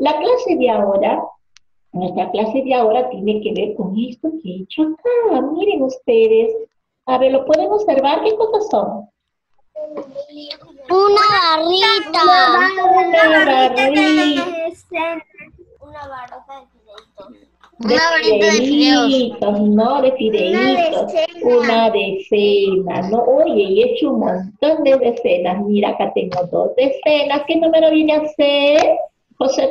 La clase de ahora, nuestra clase de ahora tiene que ver con esto que he hecho acá. Miren ustedes. A ver, ¿lo pueden observar? ¿Qué cosas son? Una barrita. Una barrita. Una barrita de fideitos. De Una barrita de fideos. fideitos, ¿no? De fideitos. Una decena, ¿no? Oye, he hecho un montón de decenas. Mira, acá tengo 2 decenas. ¿Qué número viene a ser? José,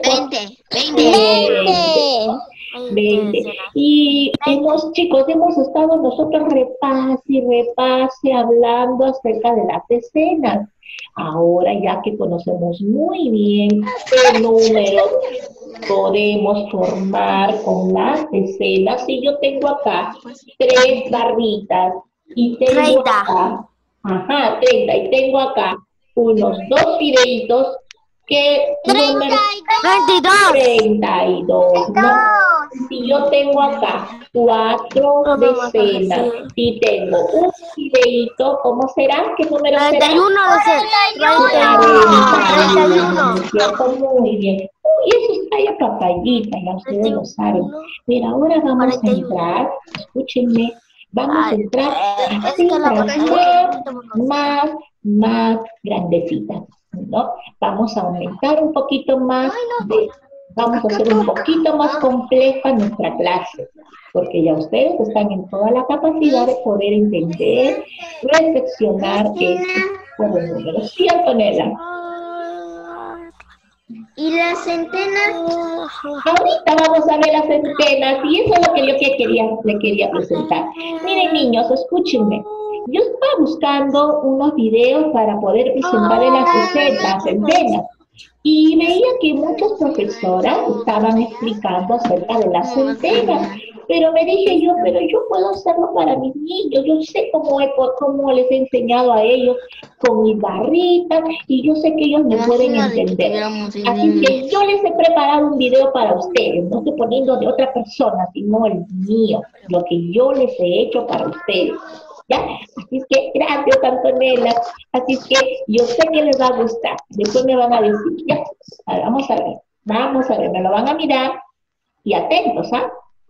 20. 20. Y chicos, hemos estado nosotros repase y repase hablando acerca de las decenas. Ahora ya que conocemos muy bien qué números podemos formar con las decenas, si yo tengo acá 3 barritas y tengo 30. acá, ajá, 30, y tengo acá unos 2 fideitos, ¿qué número? 32. 32, ¿no? Si yo tengo acá 4 decenas y tengo un fideíto, ¿cómo será? ¿Qué número será? 31 31, ¿cierto? Muy bien. Uy, eso está ya papayita, ya ustedes lo saben. Pero ahora vamos a 41. entrar, escúchenme, vamos a entrar a Es que la cifras pantalla es más grandecitas, ¿no? Vamos a aumentar un poquito más, vamos a hacer un poquito más compleja nuestra clase, porque ya ustedes están en toda la capacidad de poder entender, reflexionar por los números. ¿Sí, Antonella? ¿Y la centena? Ahorita vamos a ver las centenas y eso es lo que yo le quería presentar. Miren, niños, escúchenme. Yo estaba buscando unos videos para poder presentarles las centenas y veía que muchas profesoras estaban explicando acerca de las centenas, pero me dije yo, pero yo puedo hacerlo para mis niños, yo sé cómo les he enseñado a ellos con mis barritas y yo sé que ellos me pueden entender. Así que yo les he preparado un video para ustedes, no estoy poniendo de otra persona, sino el mío, lo que yo les he hecho para ustedes. ¿Ya? Así es que gracias, Antonella. Así es que yo sé que les va a gustar. Después me van a decir, ya, a ver, vamos a ver, me lo van a mirar y atentos, ¿ah?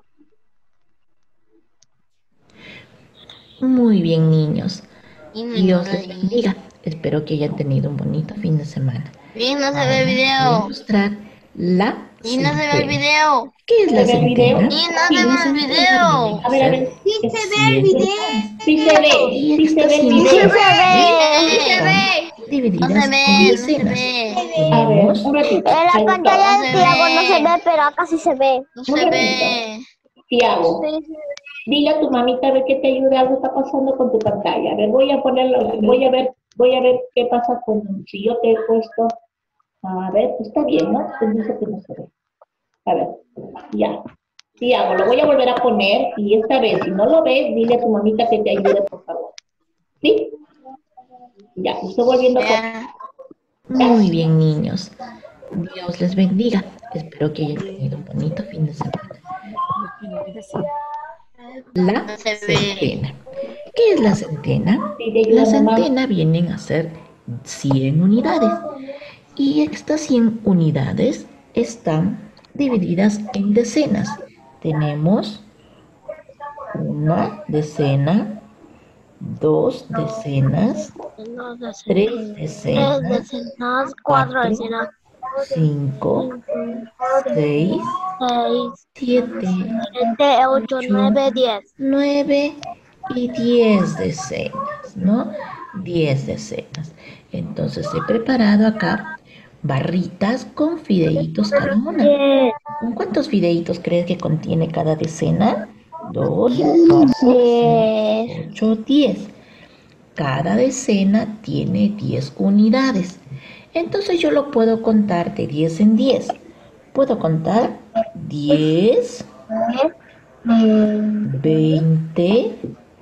Muy bien, niños. Dios les bendiga. Espero que hayan tenido un bonito fin de semana. Y no se ve Ahora el voy a video. mostrar la Y no se ve el centena. video. ¿Qué es la ¿Se ve el video? centena? Y no Sí, se La ve el centena viene video. a a ver, ser sí se ve el 100 video. Sí se ve, y sí se ve el estas 100 video. Sí se están ve. divididas No en se decenas. ve. A ver, Tenemos un ratito. En la pantalla Alto, de Tiago no se ve, pero acá sí se ve. No un se ratito. ve. Tiago, dile a tu mamita a ver que te ayude, algo está pasando con tu pantalla. A ver, voy a ponerlo, voy a ver qué pasa si yo te he puesto. A ver, está bien, ¿no? Te dice que no se ve. A ver, ya. Tiago, lo voy a volver a poner y esta vez, si no lo ves, dile a tu mamita que te ayude, por favor. ¿Sí? Ya, estoy volviendo a poner. muy bien, niños. Dios les bendiga. Espero que hayan tenido un bonito fin de semana. La No se ve. centena. ¿Qué es la centena? Sí, te La ayuda, mamá. centena vienen a ser 100 unidades. Y estas 100 unidades están divididas en decenas. Tenemos una decena, 2 decenas, 3 decenas, 4, 5, 6, 7, 8, 8, 9, 10. 9 y 10 decenas, ¿no? 10 decenas. Entonces he preparado acá barritas con fideitos cada una. ¿Con cuántos fideitos crees que contiene cada decena? 2, 4, 6, 8, 10. Cada decena tiene 10 unidades. Entonces yo lo puedo contar de 10 en 10. Puedo contar 10, 20,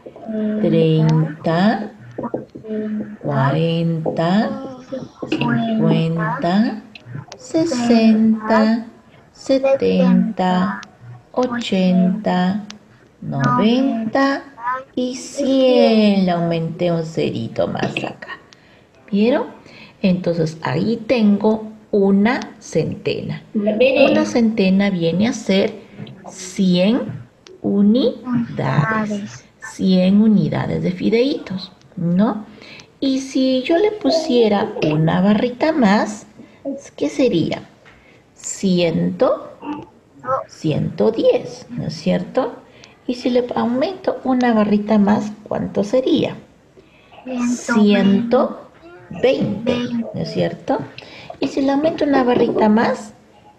30, 40, 50, 60, 70, 80, 90 y 100. Le aumenté un cerito más acá. ¿Vieron? Entonces ahí tengo una centena. Veré. Una centena viene a ser 100 unidades. 100 unidades de fideitos, ¿no? Y si yo le pusiera una barrita más, ¿qué sería? 100, 110, ¿no es cierto? Y si le aumento una barrita más, ¿cuánto sería? 120, ¿no es cierto? Y si le aumento una barrita más,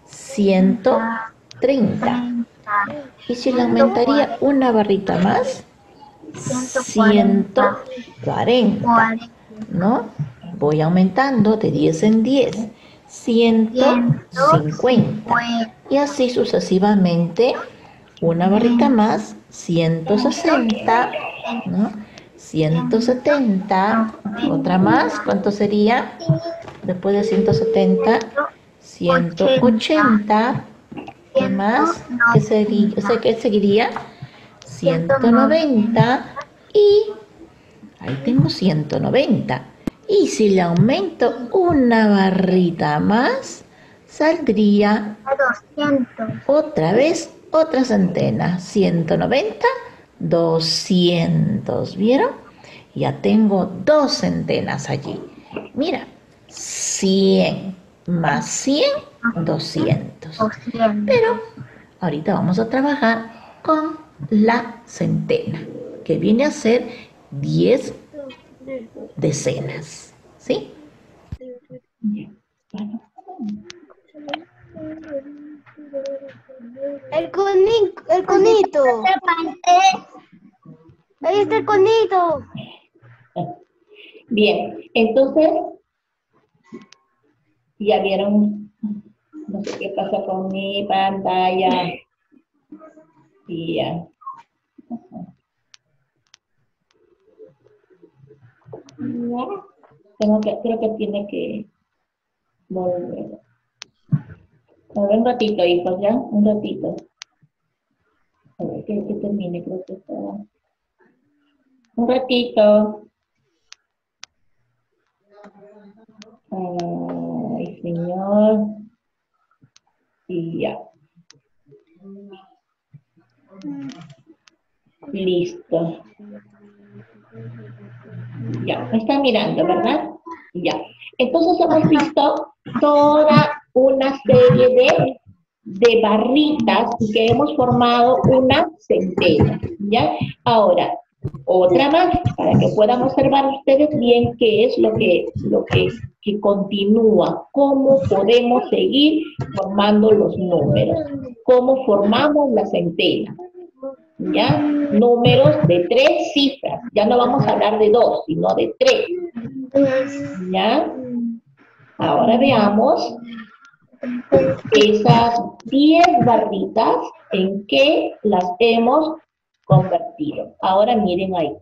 130. Y si le aumentaría una barrita más, 140, ¿no? Voy aumentando de 10 en 10, 150. Y así sucesivamente, una barrita más, 160, ¿no? 170, otra más, ¿cuánto sería? Después de 170, 180, ¿qué más? ¿Qué sería? O sea, ¿qué seguiría? 190 y ahí tengo 190. Y si le aumento una barrita más, saldría 200. otra vez otra centena. 190, 200. ¿Vieron? Ya tengo dos centenas allí. Mira, 100 más 100, 200. Pero ahorita vamos a trabajar con la centena, que viene a ser 10 decenas. ¿Sí? El conito. Ahí está el conito. Bien, entonces, ya vieron, no sé qué pasa con mi pantalla. Y ya. Creo que tiene que volver. A ver, un ratito, hijos, ya, un ratito. A ver, que termine, creo que está. Un ratito. Ay, señor. Y ya. Listo. Ya, me están mirando, ¿verdad? Ya. Entonces hemos visto toda una serie de barritas que hemos formado una centena, ¿ya? Ahora, otra más, para que puedan observar ustedes bien qué es lo que continúa, cómo podemos seguir formando los números, cómo formamos la centena, ¿ya? Números de 3 cifras, ya no vamos a hablar de 2, sino de 3, ¿ya? Ahora veamos esas 10 barritas en qué las hemos convertido. Ahora miren ahí.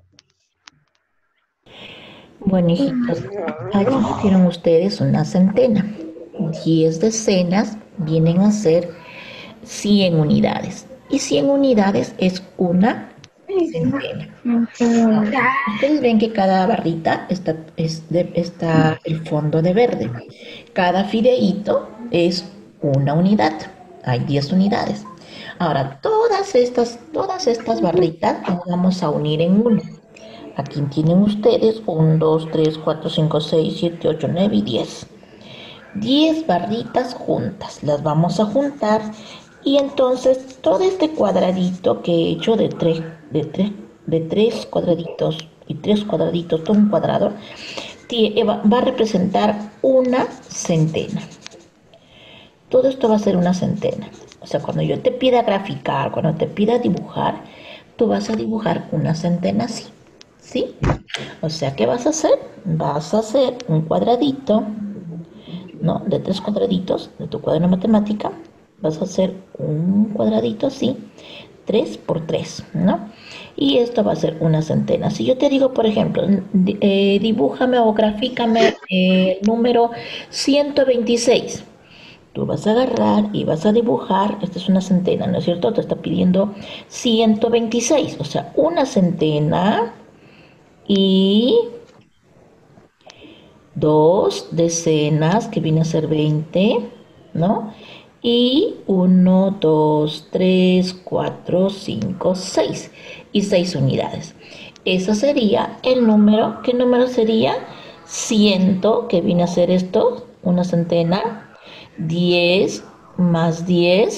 Bueno, hijitos, allí tienen ustedes una centena. 10 decenas vienen a ser 100 unidades. Y 100 unidades es una centena. Ustedes ven que cada barrita está el fondo de verde. Cada fideíto es una unidad. Hay 10 unidades. Ahora, todas estas barritas las vamos a unir en una. Aquí tienen ustedes 1, 2, 3, 4, 5, 6, 7, 8, 9 y 10. 10 barritas juntas. Las vamos a juntar y entonces todo este cuadradito que he hecho de tres cuadraditos y 3 cuadraditos, todo un cuadrado, va a representar una centena. Todo esto va a ser una centena. O sea, cuando yo te pida graficar, cuando te pida dibujar, tú vas a dibujar una centena así, ¿sí? O sea, ¿qué vas a hacer? Vas a hacer un cuadradito, ¿no? De 3 cuadraditos de tu cuaderno de matemática. Vas a hacer un cuadradito así, 3 por 3, ¿no? Y esto va a ser una centena. Si yo te digo, por ejemplo, dibújame o grafícame el número 126. Tú vas a agarrar y vas a dibujar, esta es una centena, ¿no es cierto? Te está pidiendo 126, o sea, una centena y 2 decenas, que viene a ser 20, ¿no? Y 1, 2, 3, 4, 5, 6. Y 6 unidades. Ese sería el número. ¿Qué número sería? 100, que viene a ser esto, una centena. 10 más 10,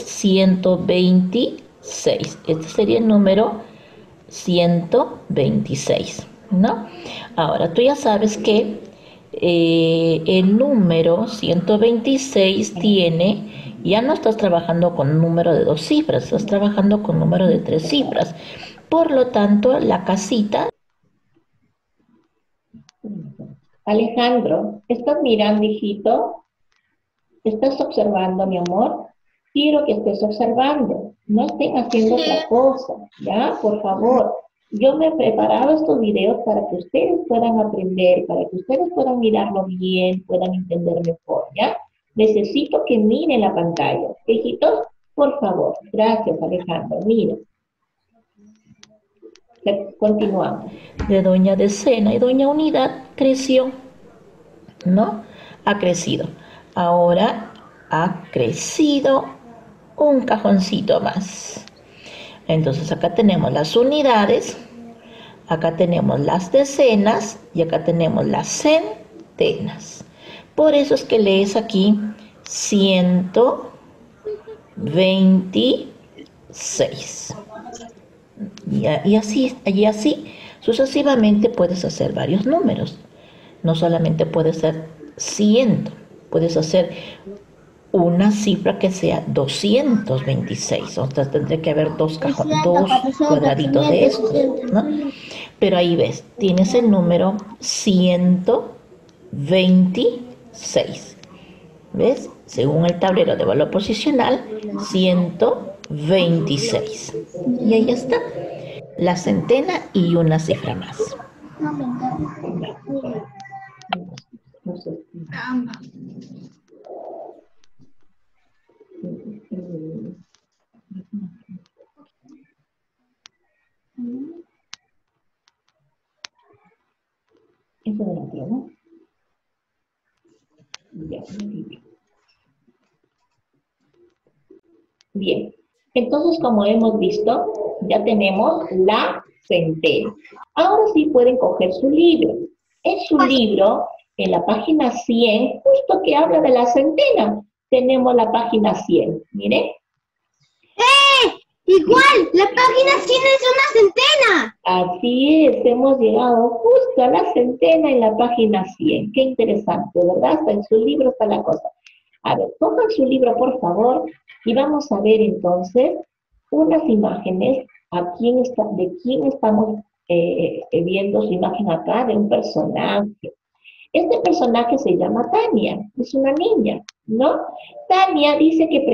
126. Este sería el número 126, ¿no? Ahora, tú ya sabes que el número 126 tiene, ya no estás trabajando con un número de 2 cifras, estás trabajando con un número de 3 cifras. Por lo tanto, la casita... Alejandro, ¿estás mirando, hijito? ¿Estás observando, mi amor? Quiero que estés observando. No estén haciendo otra cosa, ¿ya? Por favor. Yo me he preparado estos videos para que ustedes puedan aprender, para que ustedes puedan mirarlo bien, puedan entender mejor, ¿ya? Necesito que miren la pantalla. Hijitos, por favor. Gracias, Alejandro. Mira. Continuamos. De doña Decena y doña Unidad creció, ¿no? Ha crecido. Ahora ha crecido un cajoncito más. Entonces acá tenemos las unidades, acá tenemos las decenas y acá tenemos las centenas. Por eso es que lees aquí 126. Y así sucesivamente puedes hacer varios números. No solamente puedes ser 100, puedes hacer una cifra que sea 226. O sea, tendría que haber dos cuadraditos de esto, ¿no? Pero ahí ves, tienes el número 126. ¿Ves? Según el tablero de valor posicional, 126. Y ahí está. La centena y una cifra más. Eso de la prueba. Bien. Entonces, como hemos visto, ya tenemos la centena. Ahora sí pueden coger su libro. En su libro, en la página 100, justo que habla de la centena, tenemos la página 100. Miren. Igual, la página 100 es una centena. Así es, hemos llegado justo a la centena en la página 100. Qué interesante, ¿verdad? Hasta en su libro está la cosa. A ver, cojan su libro, por favor, y vamos a ver entonces unas imágenes de quién estamos viendo su imagen acá, de un personaje. Este personaje se llama Tania, es una niña, ¿no? Tania dice que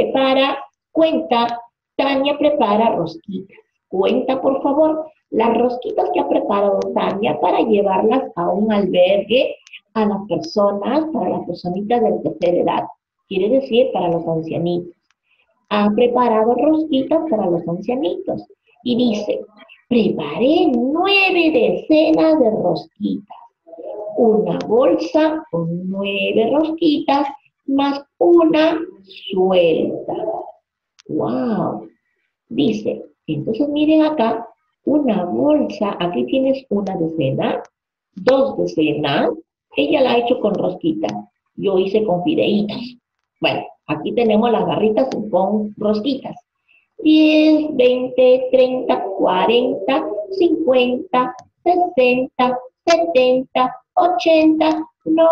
Tania prepara rosquitas. Cuenta, por favor, las rosquitas que ha preparado Tania para llevarlas a un albergue a las personas, para las personitas de tercera edad. Quiere decir, para los ancianitos. Ha preparado rosquitas para los ancianitos. Y dice, preparé 9 decenas de rosquitas. Una bolsa con 9 rosquitas más una suelta. ¡Wow! Dice, entonces miren acá, una bolsa, aquí tienes una decena, 2 decenas, ella la ha hecho con rosquitas, yo hice con fideitos. Bueno, aquí tenemos las barritas con rosquitas. 10, 20, 30, 40, 50, 60, 70, 80,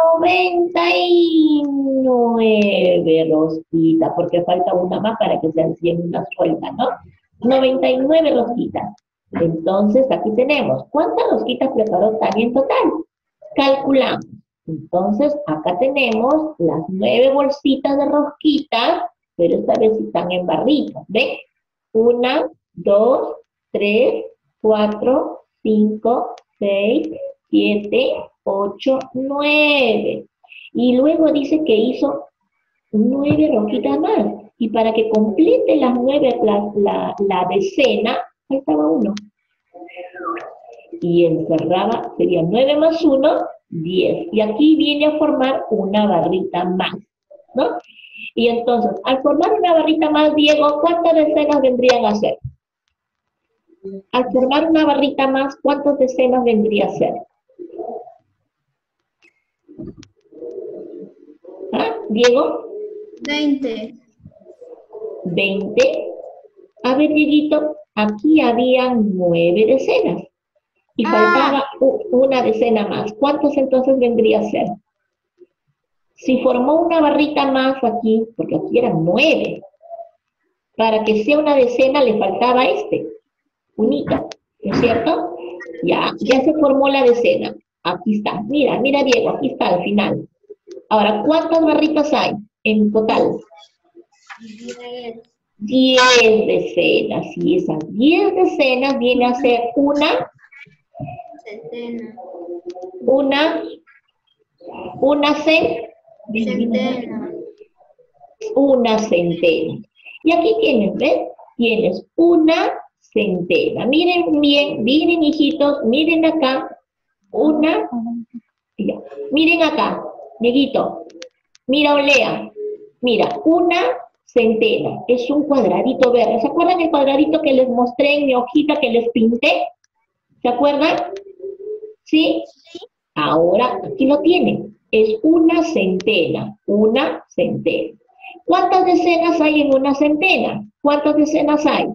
99 rosquitas, porque falta una más para que sean 100 una suelta, ¿no? 99 rosquitas. Entonces, aquí tenemos, ¿cuántas rosquitas preparó Tania en total? Calculamos. Entonces, acá tenemos las 9 bolsitas de rosquitas, pero esta vez están en barritas, ¿ven? 1, 2, 3, 4, 5, 6, 7, 8, 9. Y luego dice que hizo 9 rosquitas más. Y para que complete las 9, la decena, faltaba 1. Y encerraba, sería 9 más 1, 10. Y aquí viene a formar una barrita más, ¿no? Y entonces, al formar una barrita más, Diego, ¿cuántas decenas vendrían a ser? Al formar una barrita más, ¿cuántas decenas vendría a ser? ¿Ah, Diego? 20. 20. A ver, Dieguito, aquí habían 9 decenas. Y faltaba una decena más. ¿Cuántos entonces vendría a ser? Si formó una barrita más aquí, porque aquí eran 9, para que sea una decena le faltaba unita, ¿no es cierto? Ya se formó la decena. Aquí está. Mira, mira Diego, aquí está al final. Ahora, ¿cuántas barritas hay en total? 10 decenas. Y esas 10 decenas viene a ser una Centena. Una centena. Y aquí tienes, ¿ves? Tienes una centena. Miren bien, miren hijitos, miren acá. Ya. Miren acá, Dieguito. Mira, Olea. Mira, una centena. Es un cuadradito verde. ¿Se acuerdan el cuadradito que les mostré en mi hojita que les pinté? ¿Se acuerdan? ¿Sí? Ahora, aquí lo tienen. Es una centena. Una centena. ¿Cuántas decenas hay en una centena? ¿Cuántas decenas hay?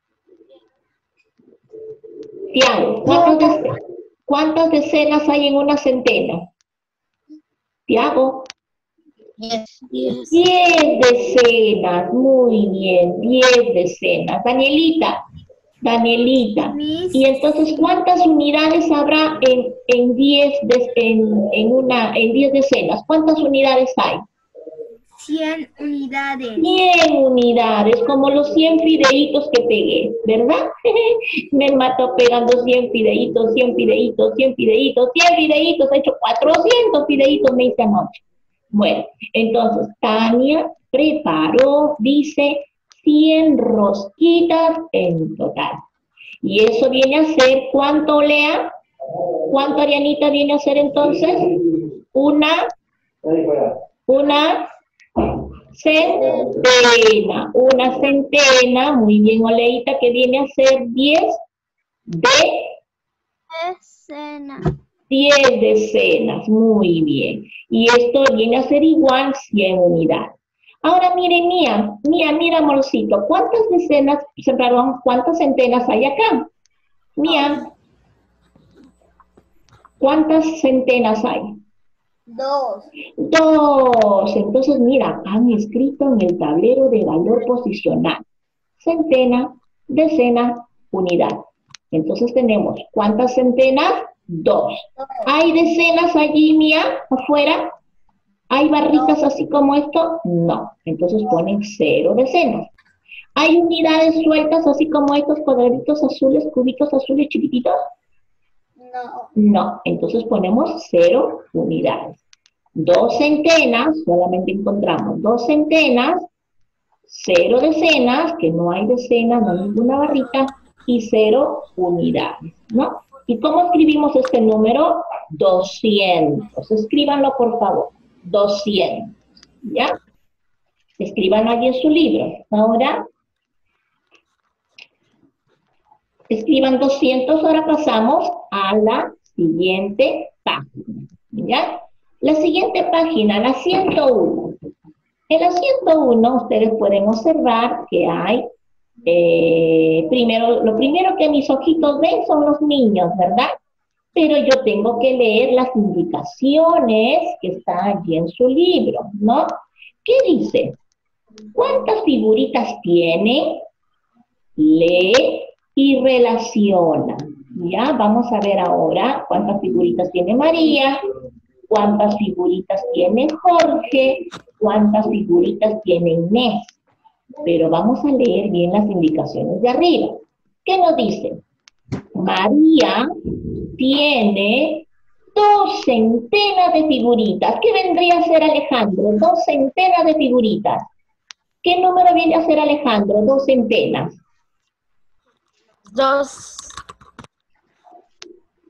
Tiago, ¿cuántas decenas hay en una centena? Tiago. 10. 10 decenas, muy bien, 10 decenas. Danielita. Y entonces, ¿cuántas unidades habrá en 10 decenas? ¿Cuántas unidades hay? 100 unidades. 100 unidades, como los 100 fideitos que pegué, ¿verdad? Me mató pegando 100 fideitos, 100 fideitos, 100 fideitos, 100 fideitos, he hecho 400 fideitos, me hice anoche. Bueno, entonces Tania preparó, dice, 100 rosquitas en total. Y eso viene a ser, ¿cuánto, Lea? ¿Cuánto, Arianita, viene a ser entonces? Una centena, muy bien, Oleita, que viene a ser 10 decenas, muy bien. Y esto viene a ser igual 100 unidades. Ahora mire, mira, amorcito, ¿cuántas centenas hay acá? Mía, ¿cuántas centenas hay? 2. 2. Entonces, mira, han escrito en el tablero de valor posicional. Centena, decena, unidad. Entonces tenemos, ¿cuántas centenas? 2. ¿Hay decenas allí, Mía, afuera? ¿Hay barritas así como esto? No. Entonces ponen 0 decenas. ¿Hay unidades sueltas así como estos cuadraditos azules, cubitos azules chiquititos? No. Entonces ponemos 0 unidades. 2 centenas, solamente encontramos 2 centenas, 0 decenas, que no hay decenas, no hay ninguna barrita, y 0 unidades, ¿no? ¿Y cómo escribimos este número? 200. Escríbanlo, por favor. 200. ¿Ya? Escríbanlo allí en su libro. Ahora, escriban 200. Ahora pasamos a la siguiente página. ¿Ya? La siguiente página, la 101. En la 101 ustedes pueden observar que hay, lo primero que mis ojitos ven son los niños, ¿verdad? Pero yo tengo que leer las indicaciones que están allí en su libro, ¿no? ¿Qué dice? ¿Cuántas figuritas tiene? Lee y relaciona. Ya, vamos a ver ahora cuántas figuritas tiene María, cuántas figuritas tiene Jorge, cuántas figuritas tiene Inés. Pero vamos a leer bien las indicaciones de arriba. ¿Qué nos dice? María tiene 2 centenas de figuritas. ¿Qué vendría a ser, Alejandro? 2 centenas de figuritas. ¿Qué número viene a ser, Alejandro? 2 centenas. 2.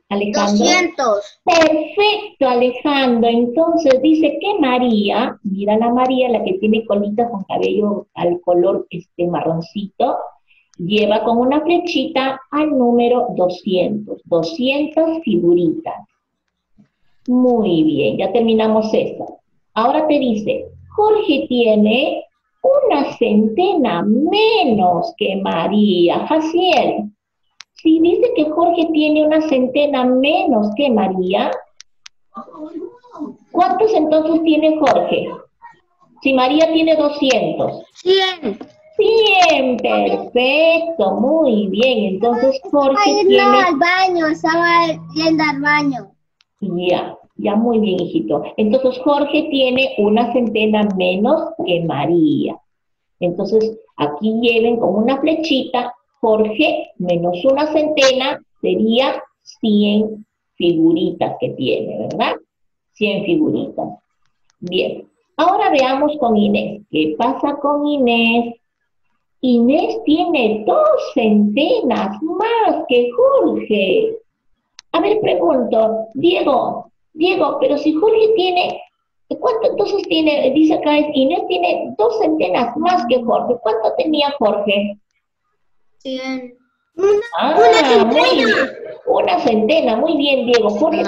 Alejandro. 200. Perfecto, Alejandro. Entonces dice que María, mira la María, la que tiene colitas con cabello al color marroncito, lleva con una flechita al número 200. 200 figuritas. Muy bien, ya terminamos esta. Ahora te dice, Jorge tiene una centena menos que María. Jaciel, si dice que Jorge tiene una centena menos que María, ¿cuántos entonces tiene Jorge? Si María tiene 200. 100. 100, perfecto, muy bien. Entonces Jorge Ay, tiene... no, al baño, estaba yendo al baño. Ya muy bien, hijito. Entonces Jorge tiene una centena menos que María. Entonces aquí lleven con una flechita, Jorge menos una centena sería 100 figuritas que tiene, ¿verdad? 100 figuritas. Bien. Ahora veamos con Inés. ¿Qué pasa con Inés? Inés tiene 2 centenas más que Jorge. A ver, pregunto, Diego, pero si Jorge tiene, ¿cuánto entonces tiene? Dice acá, Inés tiene 2 centenas más que Jorge. ¿Cuánto tenía Jorge? 100. Muy bien. Una centena, muy bien, Diego. Jorge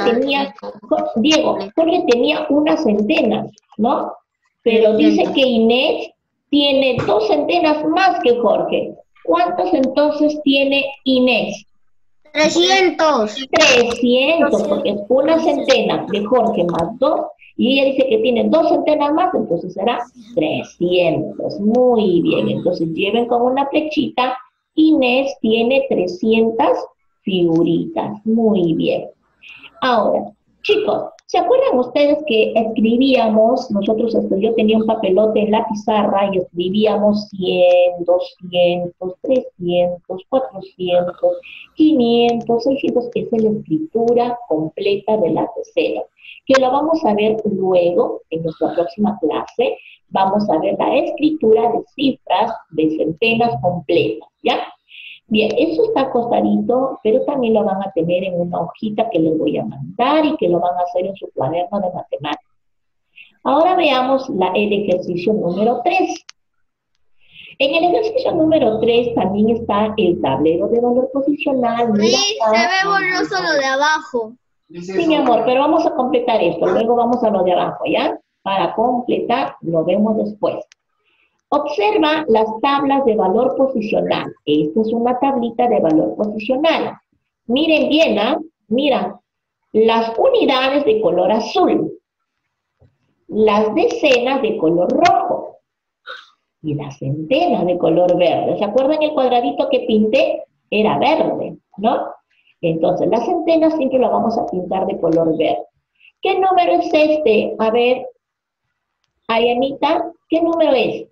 tenía una centena, ¿no? Pero dice que Inés tiene 2 centenas más que Jorge. ¿Cuántos entonces tiene Inés? 300. 300, porque es una centena de Jorge más 2, y ella dice que tiene 2 centenas más, entonces será 300. Muy bien, entonces lleven con una flechita, Inés tiene 300 figuritas. Muy bien. Ahora, chicos, ¿se acuerdan ustedes que escribíamos, yo tenía un papelote en la pizarra y escribíamos 100, 200, 300, 400, 500, 600, que es la escritura completa de las decenas, que lo vamos a ver luego en nuestra próxima clase. Vamos a ver la escritura de cifras de centenas completas, ¿ya? Bien, eso está acostadito, pero también lo van a tener en una hojita que les voy a mandar y que lo van a hacer en su cuaderno de matemáticas. Ahora veamos el ejercicio número 3. En el ejercicio número 3 también está el tablero de valor posicional. Mira acá. Se ve borroso lo de abajo. Sí, mi amor, pero vamos a completar esto. Luego vamos a lo de abajo, ¿ya? Para completar, lo vemos después. Observa las tablas de valor posicional. Esta es una tablita de valor posicional. Miren bien, ¿ah? Mira, las unidades de color azul, las decenas de color rojo y las centenas de color verde. ¿Se acuerdan el cuadradito que pinté? Era verde, ¿no? Entonces, las centenas siempre las vamos a pintar de color verde. ¿Qué número es este? A ver, Ayanita, ¿qué número es?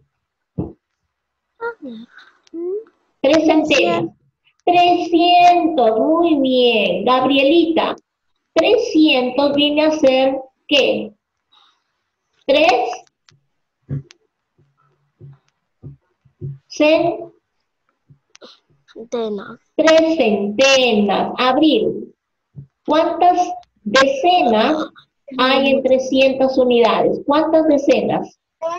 3 centenas. 300, muy bien. Gabrielita, 300 viene a ser, ¿qué? 3 centenas. Abril, ¿cuántas decenas hay en 300 unidades? ¿Cuántas decenas?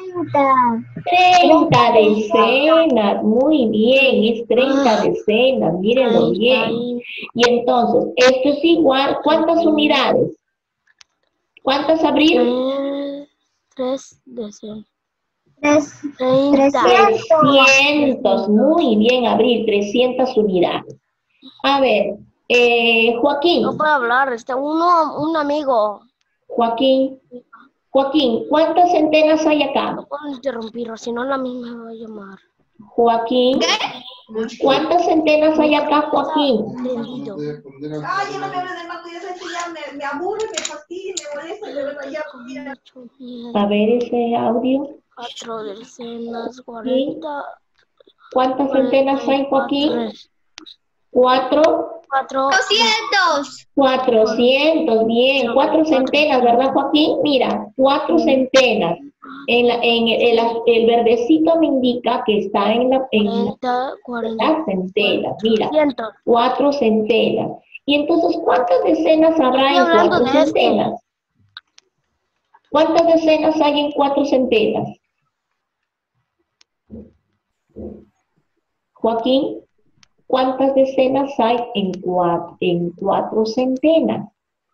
30 decenas, muy bien, es 30 decenas, mírenlo bien. Y entonces, esto es igual, ¿cuántas unidades? ¿Cuántas, Abril? 300. 300, muy bien, Abril, 300 unidades. A ver, Joaquín. No puedo hablar, un amigo. Joaquín, ¿cuántas centenas hay acá? No puedo interrumpirlo, si no la misma me va a llamar. Joaquín, ¿cuántas centenas hay acá, Joaquín? Entendido. Ay, yo no me hablo del banco, yo sé que ya me aburre, me fastidia, me molesta, de verdad, ya, mira. A ver ese audio. 4 decenas, 40. ¿Cuántas centenas hay, Joaquín? 400, bien, 4 centenas, ¿verdad, Joaquín? Mira, 4 centenas. El verdecito me indica que está en las centenas, mira, 4 centenas. Y entonces, ¿cuántas decenas habrá Estoy en hablando 4 de este. centenas? ¿Cuántas decenas hay en 4 centenas? Joaquín, ¿cuántas decenas hay en 4 centenas?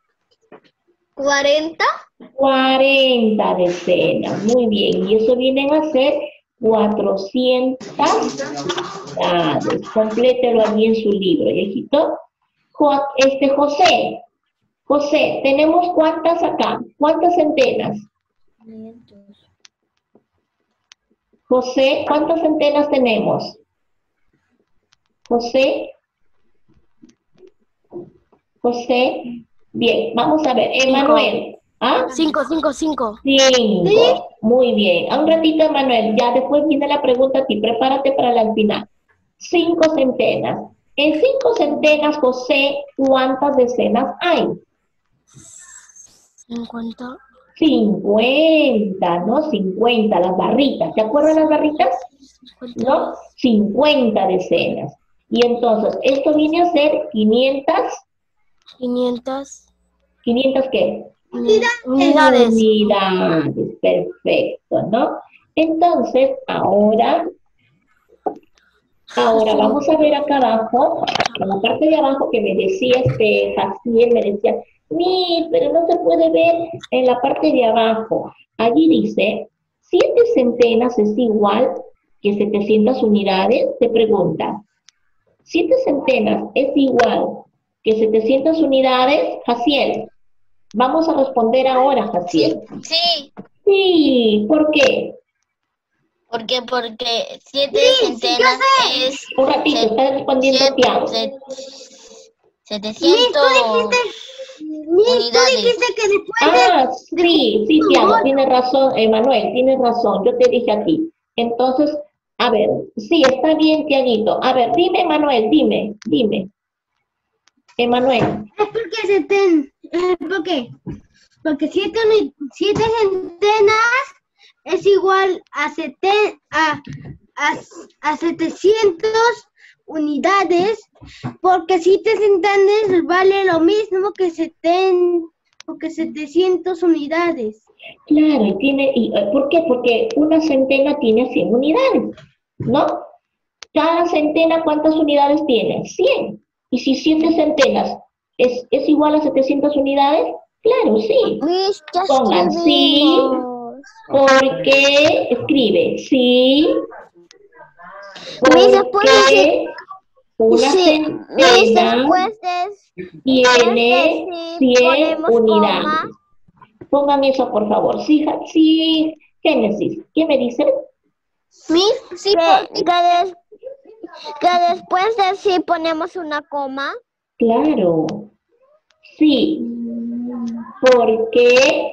40. 40 decenas, muy bien. Y eso vienen a ser 400 unidades. Complételo allí en su libro, viejito. José, ¿tenemos cuántas acá? ¿Cuántas centenas? 500. José, ¿cuántas centenas tenemos? José, bien, vamos a ver. Emanuel, ¿ah? 5, 5, 5. 5, muy bien. A un ratito, Emanuel, ya después viene la pregunta a ti, prepárate para la final. 5 centenas. En 5 centenas, José, ¿cuántas decenas hay? 50. 50, ¿no? 50, las barritas. ¿Te acuerdas las barritas? ¿No? 50 decenas. Y entonces, esto viene a ser 500. 500. ¿500 qué? Unidades. Unidades, perfecto, ¿no? Entonces, ahora vamos a ver acá abajo, en la parte de abajo que me decía Jaciel, me decía, pero no se puede ver en la parte de abajo. Allí dice, 7 centenas es igual que 700 unidades, te pregunta. 7 centenas es igual que 700 unidades, Jaciel. Vamos a responder ahora, Jaciel. Sí, Sí, ¿por qué? porque 7 centenas es Un ratito, está respondiendo Tiago. 700 unidades. Ah, sí, Tiago, tienes razón, Manuel, tienes razón, yo te dije a ti. Entonces, a ver, sí, está bien, Tiaguito. A ver, dime, Manuel, dime. Emanuel. ¿Por qué? Porque 7 centenas es igual a 700 unidades, porque 7 centenas vale lo mismo que 700 unidades. Claro, ¿por qué? Porque una centena tiene 100 unidades, ¿no? Cada centena, ¿cuántas unidades tiene? 100. Y si 7 centenas es igual a 700 unidades, claro, sí. Pongan sí, porque, escribe, sí, porque una centena tiene 100 unidades. Pongan eso, por favor. Sí, Génesis, ¿qué me dice? Que después de sí ponemos una coma. Claro, sí, porque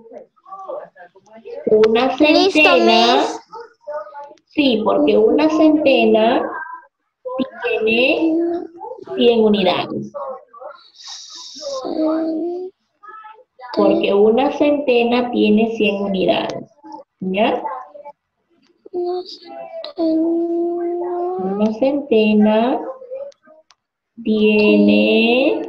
una centena, sí, porque una centena tiene 100 unidades. Porque una centena tiene 100 unidades. ¿Ya? Una centena tiene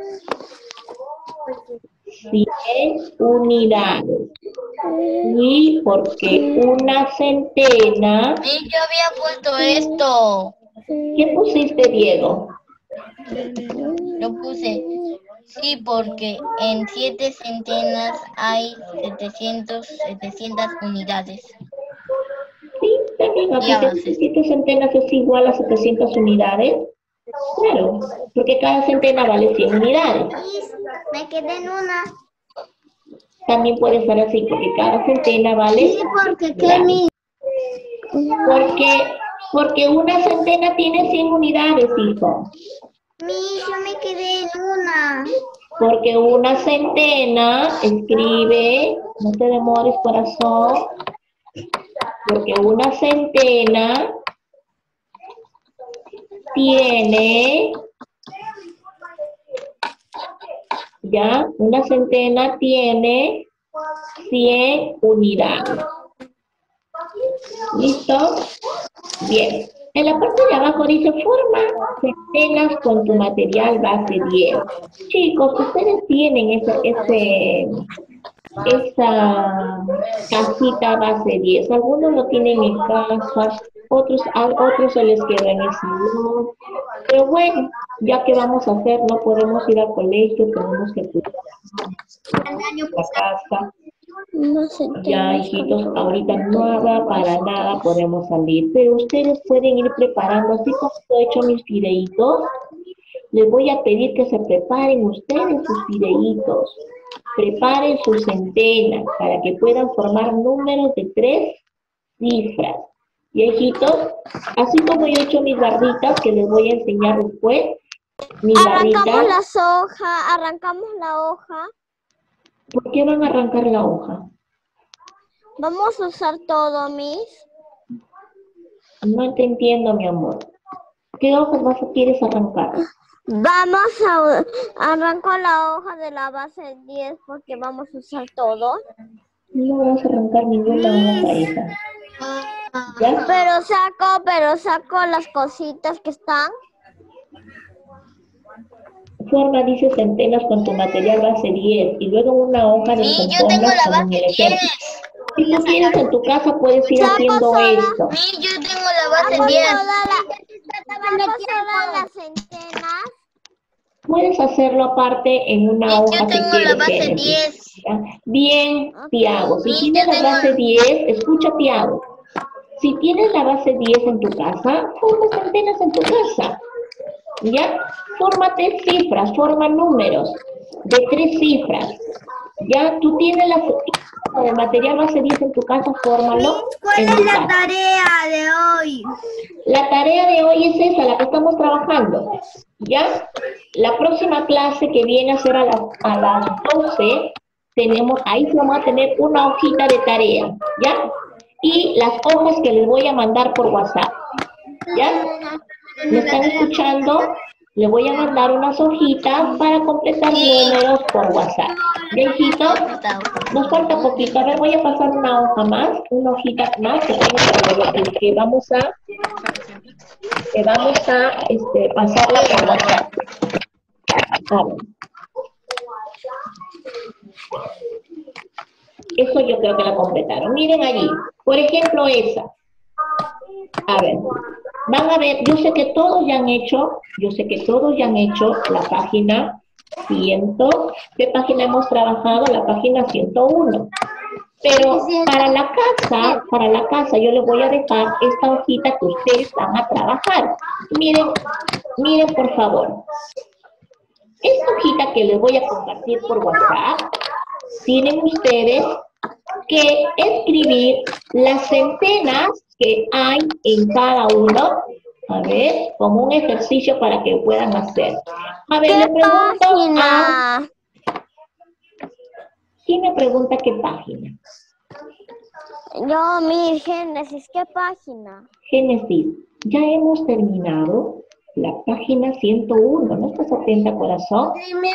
100 unidades. Y porque una centena... Yo había puesto esto. ¿Qué pusiste, Diego? Lo puse. Sí, porque en 7 centenas hay 700 unidades. Sí, también aquí 7 centenas es igual a 700 unidades. Claro, porque cada centena vale 100 unidades. Me quedé en una. También puede ser así, porque cada centena vale... Sí, porque ¿qué? Porque una centena tiene 100 unidades, hijo. Yo me quedé en una. Porque una centena, escribe, no te demores, corazón. Porque una centena tiene, ya, una centena tiene 100 unidades. ¿Listo? Bien. En la parte de abajo dice, forma centenas con tu material base 10. Chicos, ustedes tienen esa casita base 10. Algunos lo tienen en casa, a otros se les queda en el salón. Pero bueno, ya que vamos a hacer, no podemos ir al colegio, tenemos que cuidar la casa. No sé. Ya, hijitos, ahorita para nada podemos salir, pero ustedes pueden ir preparando, así como he hecho mis videitos. Les voy a pedir que se preparen ustedes sus videitos. Preparen sus centenas para que puedan formar números de 3 cifras. Y hijitos, así como yo he hecho mis barritas, que les voy a enseñar después, mis barritas. Arrancamos la hoja. ¿Por qué van a arrancar la hoja? Vamos a usar todo, Miss. No te entiendo, mi amor. ¿Qué hojas quieres arrancar? Vamos a arrancar la hoja de la base 10 porque vamos a usar todo. No vas a arrancar ninguna hoja, hija. ¿Ya? Pero saco las cositas que están. Forma, dice, centenas con tu material base 10 y luego una hoja de Sí, yo tengo la base 10. Si tú quieres en tu casa puedes ir haciendo esto. Sí, yo tengo la base 10. Las centenas. Puedes hacerlo aparte en una hoja Yo que tengo quieres. la base Génesis. 10. ¿Ya? Bien, Tiago. Si Sí, tienes yo la tengo- base 10, escucha, Tiago. Si tienes la base 10 en tu casa, forma centenas en tu casa. ¿Ya? Fórmate cifras, forma números de 3 cifras. ¿Ya? Tú tienes el material base 10 en tu casa, fórmalo. ¿Cuál en es tu la casa. tarea de hoy? La tarea de hoy es esa, la que estamos trabajando. ¿Ya? La próxima clase que viene a ser a las 12, ahí vamos a tener una hojita de tarea. ¿Ya? Y las hojas que les voy a mandar por WhatsApp. ¿Ya? ¿Me están escuchando? Le voy a mandar unas hojitas para completar números por WhatsApp. ¿Ya, hijitos? Nos falta poquito. A ver, voy a pasar una hoja más, una hojita más que vamos a pasarla por WhatsApp. A ver. Eso yo creo que la completaron. Miren allí. Por ejemplo, esa. A ver. Van a ver, yo sé que todos ya han hecho la página 100. ¿Qué página hemos trabajado? La página 101. Pero para la casa yo les voy a dejar esta hojita que ustedes van a trabajar. Miren por favor. Esta hojita que les voy a compartir por WhatsApp, tienen ustedes que escribir las centenas que hay en cada uno, a ver, como un ejercicio para que puedan hacer. A ver, le pregunto a... ¿Quién me pregunta qué página? Yo, mi Génesis, ¿qué página? Génesis, ya hemos terminado la página 101, ¿no estás atenta, corazón?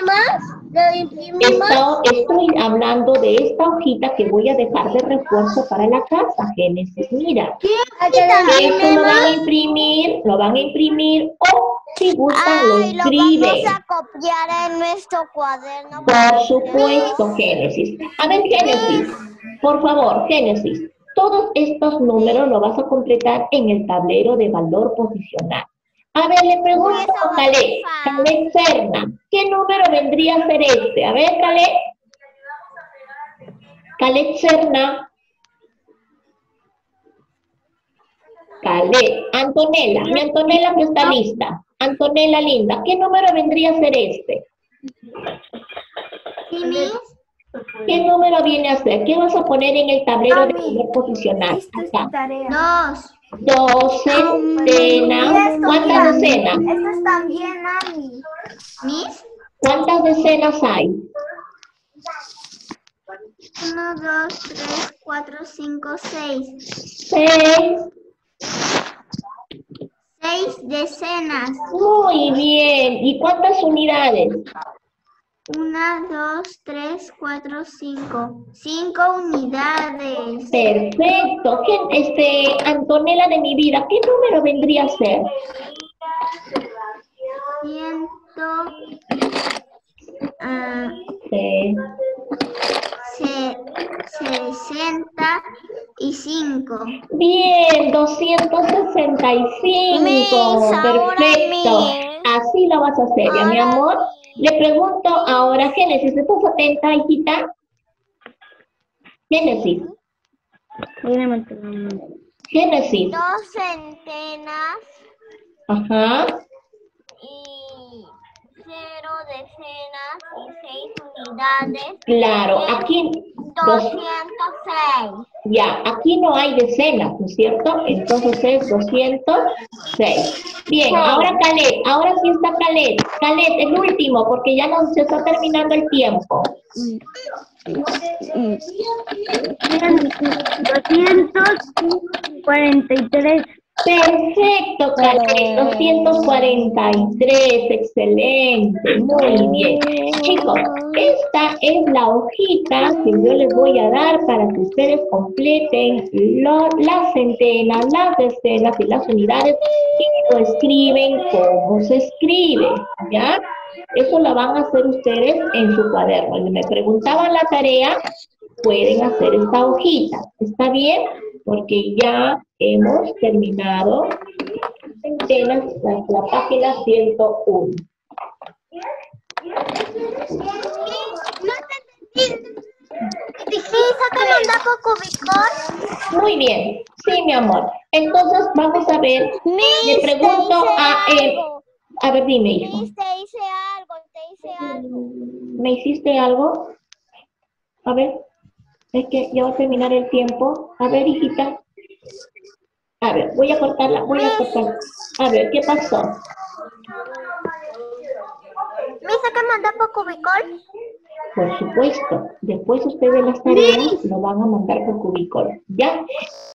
Estoy hablando de esta hojita que voy a dejar de refuerzo para la casa, Génesis. Mira, esto lo van a imprimir o si gustan lo escriben. Lo vamos a copiar en nuestro cuaderno. Por supuesto, Génesis. A ver, Génesis, por favor, Génesis, todos estos números los vas a completar en el tablero de valor posicional. A ver, le pregunto a Caleb Serna, ¿qué número vendría a ser este? A ver, Caleb Serna. Antonella, mi Antonella que está lista. Antonella linda, ¿qué número vendría a ser este? ¿Qué número viene a ser? ¿Qué vas a poner en el tablero de valor posicional? Acá. 2 centenas. ¿Cuántas decenas? Estas también, Ami. ¿Cuántas decenas hay? 1, 2, 3, 4, 5, 6. 6. 6 decenas. Muy bien. ¿Y cuántas unidades? 1, 2, 3, 4, 5. 5 unidades. Perfecto. Antonella de mi vida, ¿qué número vendría a ser? 65. Bien, 265. Miss, ahora Perfecto. Miss. Así lo vas a hacer, ¿ya, mi Ahora amor? Le pregunto ahora, Génesis, ¿estás atenta, hijita? Génesis. Génesis. 2 centenas Ajá. y 0 decenas y 6 unidades. Claro, aquí 206. ya, aquí no hay decenas, ¿no es cierto? Entonces es 206. Bien, ahora Calet, ahora sí está Calet. Calet, el último, porque ya se está terminando el tiempo. 243. Perfecto, Calet, 243, excelente, muy bien. Chicos, esta es la hojita que yo les voy a dar para que ustedes completen las centenas, las decenas y las unidades y lo escriben como se escribe, ¿ya? Eso lo van a hacer ustedes en su cuaderno. Y me preguntaban la tarea, pueden hacer esta hojita, ¿está bien? Porque ya hemos terminado centenas, la página 101. Sácame un dato cubicón. Muy bien, sí, mi amor. Entonces, vamos a ver. Le pregunto a ver, dime, hijo. Miss, te hice algo. ¿Me hiciste algo? A ver, es que ya va a terminar el tiempo. A ver, hijita. A ver, voy a cortarla, A ver, ¿qué pasó? Miss, sácame un dato cubicón. Por supuesto, después ustedes las tareas lo van a mandar por cubículo, ¿ya?